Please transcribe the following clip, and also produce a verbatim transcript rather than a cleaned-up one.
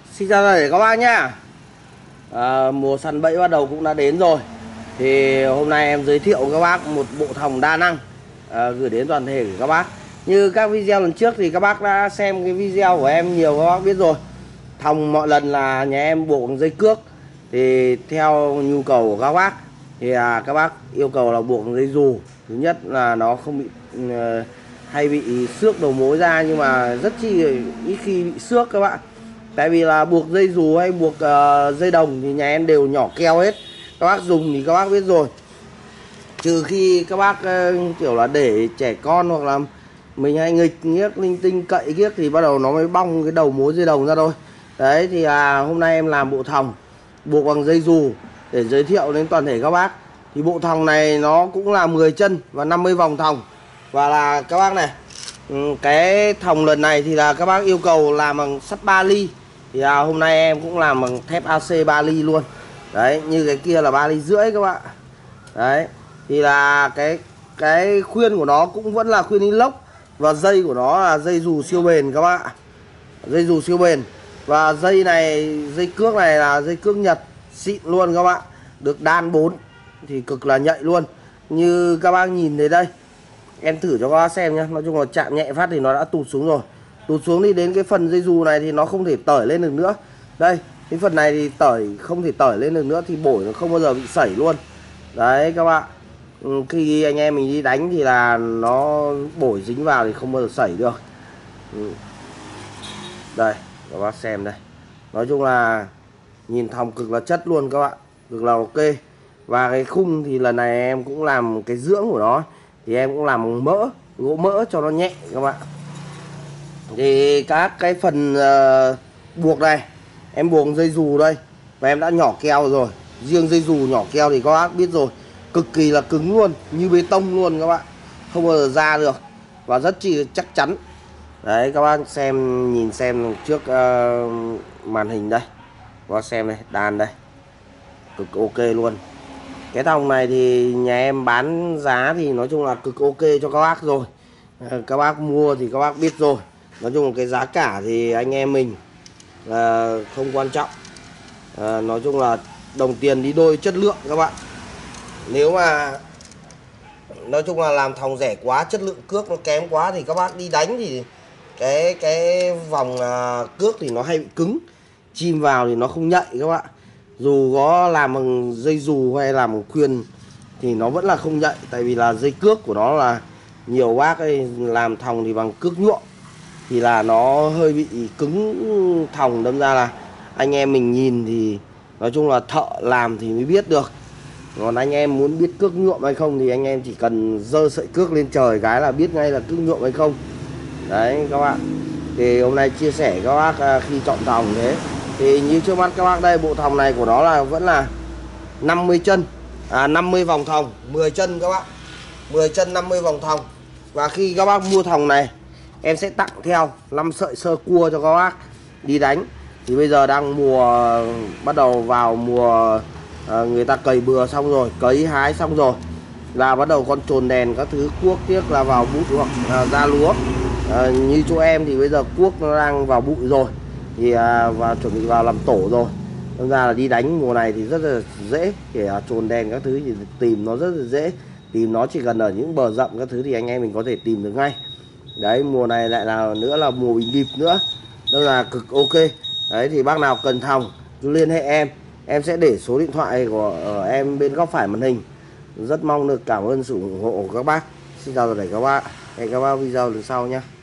Xin chào tất cả các bác nhá. à, Mùa săn bẫy bắt đầu cũng đã đến rồi. Thì hôm nay em giới thiệu các bác một bộ thòng đa năng à, gửi đến toàn thể của các bác. Như các video lần trước thì các bác đã xem cái video của em nhiều, các bác biết rồi. Thòng mọi lần là nhà em buộc bằng dây cước. Thì theo nhu cầu của các bác thì à, các bác yêu cầu là buộc bằng dây dù. Thứ nhất là nó không bị uh, hay bị xước đầu mối ra, nhưng mà rất chi ít khi bị xước các bạn. Tại vì là buộc dây dù hay buộc uh, dây đồng thì nhà em đều nhỏ keo hết. Các bác dùng thì các bác biết rồi. Trừ khi các bác uh, kiểu là để trẻ con hoặc là mình hay nghịch nghiếc linh tinh cậy kiếc thì bắt đầu nó mới bong cái đầu mối dây đồng ra thôi. Đấy thì à, hôm nay em làm bộ thòng buộc bằng dây dù để giới thiệu đến toàn thể các bác. Thì bộ thòng này nó cũng là mười chân và năm mươi vòng thòng. Và là các bác này, cái thòng lần này thì là các bác yêu cầu làm bằng sắt ba ly. Thì à, hôm nay em cũng làm bằng thép a xê ba ly luôn. Đấy, như cái kia là ba ly rưỡi các bạn. Đấy, thì là cái cái khuyên của nó cũng vẫn là khuyên inox. Và dây của nó là dây dù siêu bền các bạn. Dây dù siêu bền. Và dây này, dây cước này là dây cước Nhật xịn luôn các bạn. Được đan bốn thì cực là nhạy luôn. Như các bác nhìn thấy đây, em thử cho các bác xem nhé. Nói chung là chạm nhẹ phát thì nó đã tụt xuống rồi. Tụt xuống thì đến cái phần dây dù này thì nó không thể tởi lên được nữa. Đây, cái phần này thì tởi không thể tởi lên được nữa, thì bổi nó không bao giờ bị sẩy luôn. Đấy các bạn, khi anh em mình đi đánh thì là nó bổi dính vào thì không bao giờ sẩy được. Đây, các bác xem đây. Nói chung là nhìn thòng cực là chất luôn các bạn, cực là ok. Và cái khung thì lần này em cũng làm cái dưỡng của nó, thì em cũng làm bằng mỡ, gỗ mỡ cho nó nhẹ các bạn. Thì các cái phần uh, buộc này em buộc dây dù đây, và em đã nhỏ keo rồi. Riêng dây dù nhỏ keo thì các bác biết rồi, cực kỳ là cứng luôn, như bê tông luôn các bạn, không bao giờ ra được và rất chi chắc chắn. Đấy các bác xem, nhìn xem trước uh, màn hình đây, các bác xem đây, đàn đây, cực ok luôn. Cái thòng này thì nhà em bán giá thì nói chung là cực ok cho các bác rồi. Các bác mua thì các bác biết rồi. Nói chung là cái giá cả thì anh em mình là không quan trọng. à, Nói chung là đồng tiền đi đôi chất lượng các bạn. Nếu mà nói chung là làm thòng rẻ quá, chất lượng cước nó kém quá thì các bác đi đánh thì cái cái vòng à, cước thì nó hay bị cứng, chìm vào thì nó không nhạy các bạn. Dù có làm bằng dây dù hay làm bằng khuyên thì nó vẫn là không nhạy. Tại vì là dây cước của nó là nhiều bác ấy làm thòng thì bằng cước nhuộm thì là nó hơi bị cứng thòng, đâm ra là anh em mình nhìn thì nói chung là thợ làm thì mới biết được. Còn anh em muốn biết cước nhuộm hay không thì anh em chỉ cần giơ sợi cước lên trời cái là biết ngay là cước nhuộm hay không. Đấy các bạn, thì hôm nay chia sẻ các bác khi chọn thòng thế. Thì như trước mắt các bác đây, bộ thòng này của nó là vẫn là năm mươi chân, à, năm mươi vòng thòng, mười chân các bạn, mười chân năm mươi vòng thòng. Và khi các bác mua thòng này em sẽ tặng theo năm sợi sơ cua cho các bác đi đánh. Thì bây giờ đang mùa, bắt đầu vào mùa à, người ta cày bừa xong rồi, cấy hái xong rồi là bắt đầu con trồn đèn các thứ cuốc tiếc là vào bụi hoặc à, ra lúa. à, Như chỗ em thì bây giờ cuốc nó đang vào bụi rồi, thì à, và chuẩn bị vào làm tổ rồi. Nên ra là đi đánh mùa này thì rất là dễ, kể à, trồn đèn các thứ thì tìm nó rất là dễ. Tìm nó chỉ cần ở những bờ rậm các thứ thì anh em mình có thể tìm được ngay. Đấy, mùa này lại là nữa là mùa bình điệp nữa, đó là cực ok. Đấy thì bác nào cần thòng liên hệ em, em sẽ để số điện thoại của em bên góc phải màn hình. Rất mong được cảm ơn sự ủng hộ của các bác. Xin chào tất cả các bác, hẹn các bác video lần sau nhé.